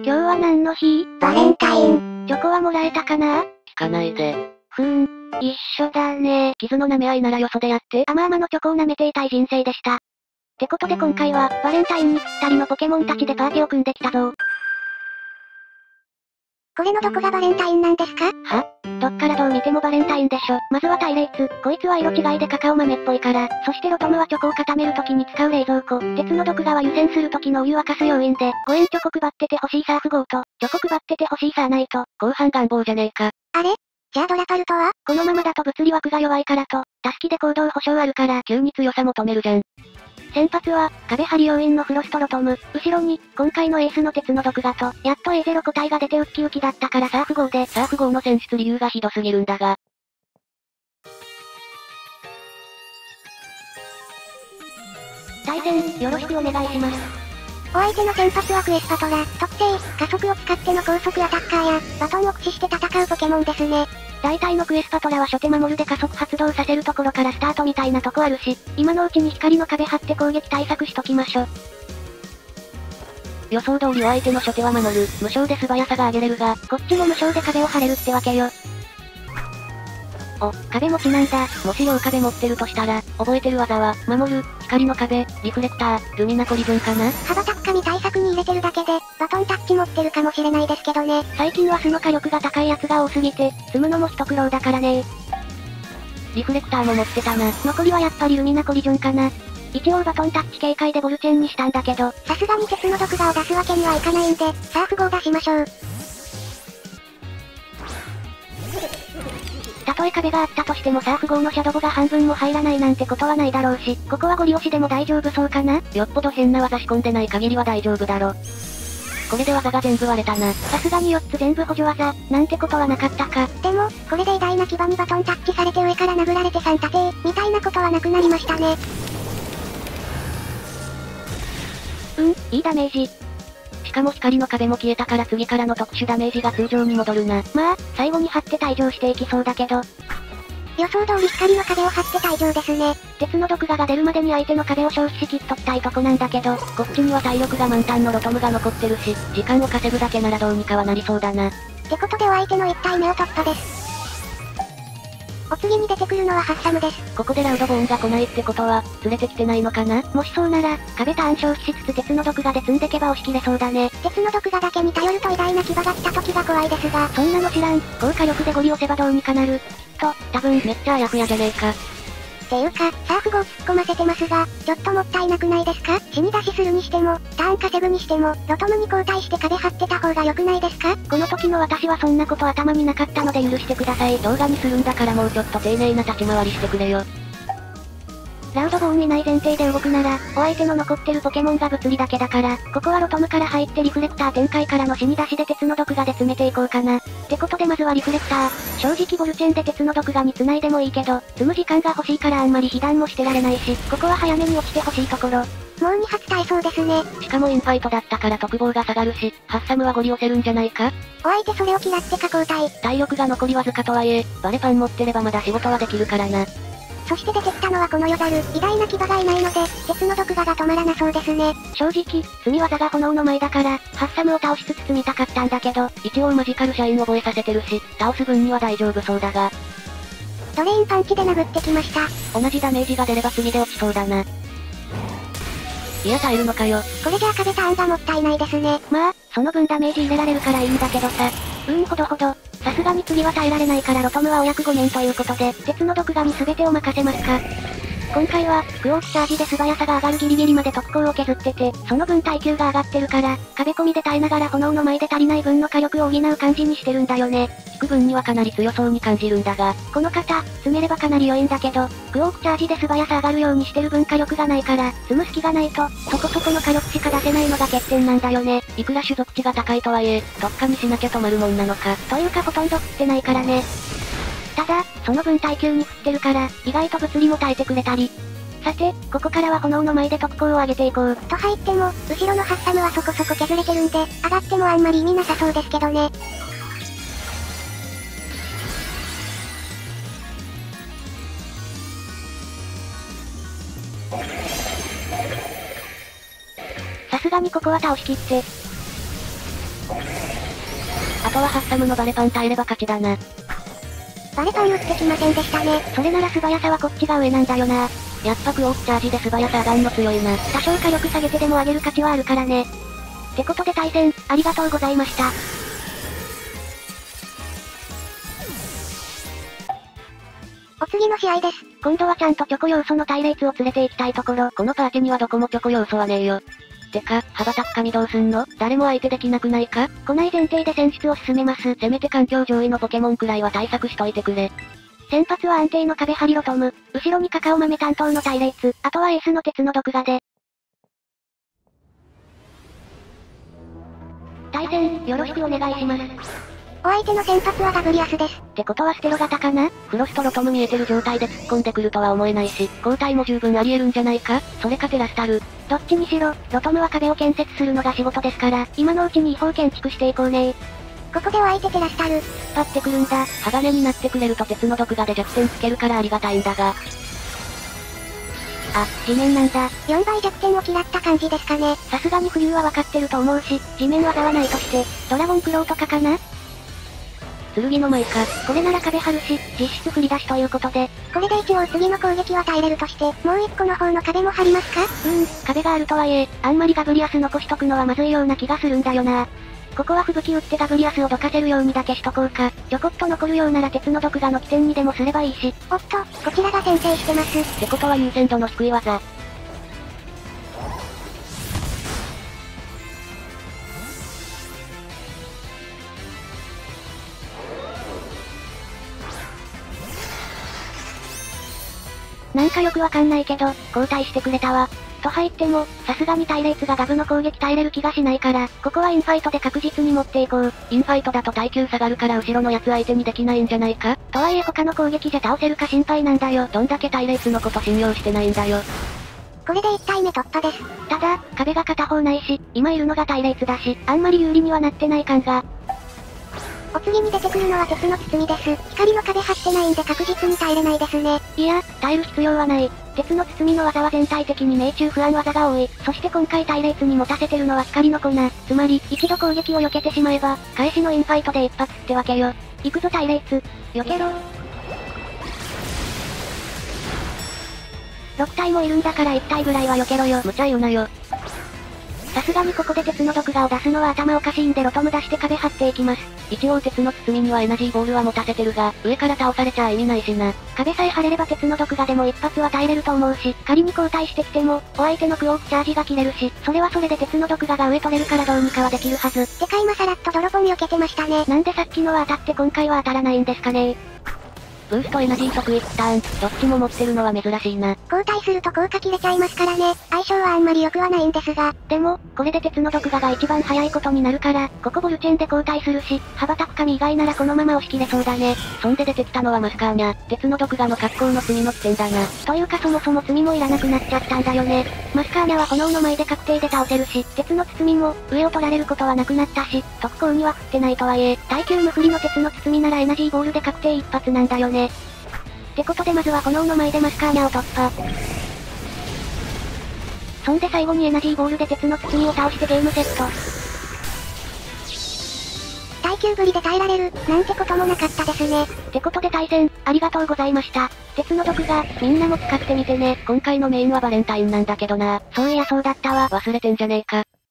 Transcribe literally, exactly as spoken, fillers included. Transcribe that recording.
今日は何の日？ バレンタイン。 チョコはもらえたかな？ 聞かないで。 ふーん。一緒だね。傷の舐め合いならよそでやって。甘々のチョコを舐めていたい人生でした。ってことで今回は、バレンタインにぴったりのポケモンたちでパーティーを組んできたぞ。 これのどこがバレンタインなんですか？ は？どっからどう見てもバレンタインでしょ。まずはタイレイツ。こいつは色違いでカカオ豆っぽいから。そしてロトムはチョコを固めるときに使う冷蔵庫。鉄の毒画は湯煎するときのお湯沸かす要因で、ごえんチョコ配ってて欲しいさー符号と、チョコ配ってて欲しいさーナイト。 後半願望じゃねえか。 あれ？じゃあドラパルトは？ このままだと物理枠が弱いからと、タスキで行動保証あるから、 急に強さ求めるじゃん。 先発は、壁張り要因のフロストロトム。後ろに、今回のエースの鉄の毒画と、やっと エーゼロ 個体が出てウッキウキだったからサーフ号で、 サーフ号の選出理由がひどすぎるんだが。 対戦、よろしくお願いします。 お相手の先発はクエスパトラ、特性、加速を使っての高速アタッカーや、バトンを駆使して戦うポケモンですね。 大体のクエスパトラは初手守るで加速発動させるところからスタートみたいなとこあるし、今のうちに光の壁張って攻撃対策しときましょ。 予想通りお相手の初手は守る、無償で素早さが上げれるが、 こっちも無償で壁を張れるってわけよ。お、壁持ちなんだ。 もし両壁持ってるとしたら、覚えてる技は、守る、光の壁、リフレクター、ルミナコリジョンかな？ 羽ばたく神対策に入れてるだけで、バトンタッチ持ってるかもしれないですけどね。 最近は素の火力が高いやつが多すぎて、積むのも一苦労だからね。 リフレクターも持ってたな。 残りはやっぱりルミナコリジョンかな。一応バトンタッチ警戒でボルチェンにしたんだけど、 さすがに鉄の毒画を出すわけにはいかないんで、サーフ号出しましょう。 たとえ壁があったとしてもサーフ号のシャドボが半分も入らないなんてことはないだろうし、ここはゴリ押しでも大丈夫そうかな？ よっぽど変な技仕込んでない限りは大丈夫だろ。これで技が全部割れたな。 さすがによっつ全部補助技、なんてことはなかったか。 でも、これで偉大な牙にバトンタッチされて上から殴られてさん立てみたいなことはなくなりましたね。 うん、いいダメージ。 しかも光の壁も消えたから次からの特殊ダメージが通常に戻るな。 まあ、最後に張って退場していきそうだけど。 予想通り光の壁を張って退場ですね。 鉄の毒画が出るまでに相手の壁を消費しきっときたいとこなんだけど、 こっちには体力が満タンのロトムが残ってるし、時間を稼ぐだけならどうにかはなりそうだな。 ってことでお相手のいち体目を突破です。お次に出てくるのはハッサムです。 ここでラウドボーンが来ないってことは、連れてきてないのかな？ もしそうなら、壁ターン消費しつつ鉄の毒画で積んでけば押し切れそうだね。 鉄の毒画だけに頼ると偉大な牙が来た時が怖いですが、 そんなの知らん。高火力でゴリ押せばどうにかなる。きっと、多分めっちゃあやふやじゃねえか。 っていうか、サーフ号突っ込ませてますが、ちょっともったいなくないですか？死に出しするにしても、ターン稼ぐにしても、ロトムに交代して壁張ってた方が良くないですか？ この時の私はそんなこと頭になかったので許してください。 動画にするんだからもうちょっと丁寧な立ち回りしてくれよ。 ラウドボーンいない前提で動くなら、お相手の残ってるポケモンが物理だけだから、ここはロトムから入ってリフレクター展開からの死に出しで鉄の毒画で詰めていこうかな。ってことでまずはリフレクター。正直ボルチェンで鉄の毒画に繋いでもいいけど、積む時間が欲しいからあんまり被弾もしてられないし、ここは早めに落ちて欲しいところ。 もうに発耐えそうですね。 しかもインファイトだったから特防が下がるし、ハッサムはゴリ押せるんじゃないか？ お相手それを嫌ってか交代。 体力が残りわずかとはいえ、バレパン持ってればまだ仕事はできるからな。 そして出てきたのはこのヨザル、偉大な牙がいないので、鉄の毒画が止まらなそうですね。 正直、積み技が炎の前だから、ハッサムを倒しつつ積みたかったんだけど、 一応マジカルシャイン覚えさせてるし、倒す分には大丈夫そうだが。 ドレインパンチで殴ってきました。 同じダメージが出れば次で落ちそうだな。いや耐えるのかよ。 これじゃあ壁ターンがもったいないですね。 まあ、その分ダメージ入れられるからいいんだけどさ。うーんほどほど。さすがに次は耐えられないからロトムはお役御免ということで、鉄の毒画に全てを任せますか。今回は、クオークチャージで素早さが上がるギリギリまで特攻を削ってて、その分耐久が上がってるから、壁込みで耐えながら炎の前で足りない分の火力を補う感じにしてるんだよね。 引く分にはかなり強そうに感じるんだが、 この方、詰めればかなり良いんだけど、クオークチャージで素早さ上がるようにしてる分火力がないから、積む隙がないと、そこそこの火力しか出せないのが欠点なんだよね。 いくら種族値が高いとはいえ、特化にしなきゃ止まるもんなのか。 というかほとんど振ってないからね。ただ、その分耐久に振ってるから、意外と物理も耐えてくれたり。さて、ここからは炎の前で特攻を上げていこう。 と入っても、後ろのハッサムはそこそこ削れてるんで、上がってもあんまり意味なさそうですけどね。 さすがにここは倒しきって。 あとはハッサムのバレパン耐えれば勝ちだな。 バレパン打ってきませんでしたね。 それなら素早さはこっちが上なんだよな。 やっぱクオークチャージで素早さ上がんの強いな。 多少火力下げてでも上げる価値はあるからね。ってことで対戦、ありがとうございました。 お次の試合です。 今度はちゃんとチョコ要素の隊列を連れて行きたいところ。 このパーティにはどこもチョコ要素はねえよ。てか、羽ばたく神どうすんの？誰も相手できなくないか？ 来ない前提で選出を進めます。 せめて環境上位のポケモンくらいは対策しといてくれ。 先発は安定の壁ハリロトム。後ろにカカオ豆担当の隊列。あとはエースの鉄の毒画で。対戦、よろしくお願いします。 お相手の先発はガブリアスです。 ってことはステロ型かな？ フロストロトム見えてる状態で突っ込んでくるとは思えないし、交代も十分あり得るんじゃないか？それかテラスタル。 どっちにしろ、ロトムは壁を建設するのが仕事ですから、今のうちに違法建築していこうね。 ここでお相手テラスタル。 引っ張ってくるんだ。 鋼になってくれると鉄の毒画で弱点つけるからありがたいんだが。 あ、地面なんだ。 よんばい弱点を嫌った感じですかね。 さすがに冬は分かってると思うし、地面技はないとして、ドラゴンクローとかかな？ 剣の舞か。 これなら壁張るし、実質振り出しということで。 これで一応次の攻撃は耐えれるとして、もう一個の方の壁も張りますか？ うーん、壁があるとはいえ、あんまりガブリアス残しとくのはまずいような気がするんだよな。ここは吹雪打ってガブリアスをどかせるようにだけしとこうか。ちょこっと残るようなら鉄の毒画の起点にでもすればいいし。 おっと、こちらが先制してます。 ってことは優先度の低い技。 なんかよくわかんないけど、交代してくれたわ。と入っても、さすがに隊列がガブの攻撃耐えれる気がしないから、ここはインファイトで確実に持っていこう。 インファイトだと耐久下がるから後ろのやつ相手にできないんじゃないか？ とはいえ他の攻撃じゃ倒せるか心配なんだよ。 どんだけ隊列のこと信用してないんだよ。 これでいち体目突破です。 ただ、壁が片方ないし、今いるのが隊列だし、あんまり有利にはなってない感が。 お次に出てくるのは鉄の包みです。光の壁張ってないんで確実に耐えれないですね。 いや、耐える必要はない。鉄の包みの技は全体的に命中不安技が多い。そして今回隊列に持たせてるのは光の粉。つまり、一度攻撃を避けてしまえば、返しのインファイトで一発ってわけよ。行くぞ隊列。避けろ。ろく体もいるんだからいち体ぐらいは避けろよ。 無茶言うなよ。 さすがにここで鉄の毒画を出すのは頭おかしいんでロトム出して壁張っていきます。 一応鉄の包みにはエナジーボールは持たせてるが、上から倒されちゃ意味ないしな。 壁さえ張れれば鉄の毒画でも一発は耐えれると思うし、仮に交代してきても、お相手のクオークチャージが切れるし、それはそれで鉄の毒画が上取れるからどうにかはできるはず。 でかいまさらっとドロボン避けてましたね。 なんでさっきのは当たって今回は当たらないんですかね。 ブーストエナジー即一ターン、どっちも持ってるのは珍しいな。 交代すると効果切れちゃいますからね。相性はあんまり良くはないんですが。 でも、これで鉄の毒画が一番早いことになるから、ここボルチェンで交代するし、羽ばたく神以外ならこのまま押し切れそうだね。 そんで出てきたのはマスカーニャ。鉄の毒画の格好の罪の起点だな。 というかそもそも罪もいらなくなっちゃったんだよね。マスカーニャは炎の前で確定で倒せるし、鉄の包みも、上を取られることはなくなったし、特攻には振ってないとはいえ、耐久無振りの鉄の包みならエナジーボールで確定一発なんだよね。ってことでまずは炎の前でマスカーニャを突破。そんで最後にエナジーボールで鉄の包みを倒してゲームセット。 耐久ぶりで耐えられる、なんてこともなかったですね。 ってことで対戦、ありがとうございました。鉄の毒画、みんなも使ってみてね。 今回のメインはバレンタインなんだけどな。 そういやそうだったわ。 忘れてんじゃねえか。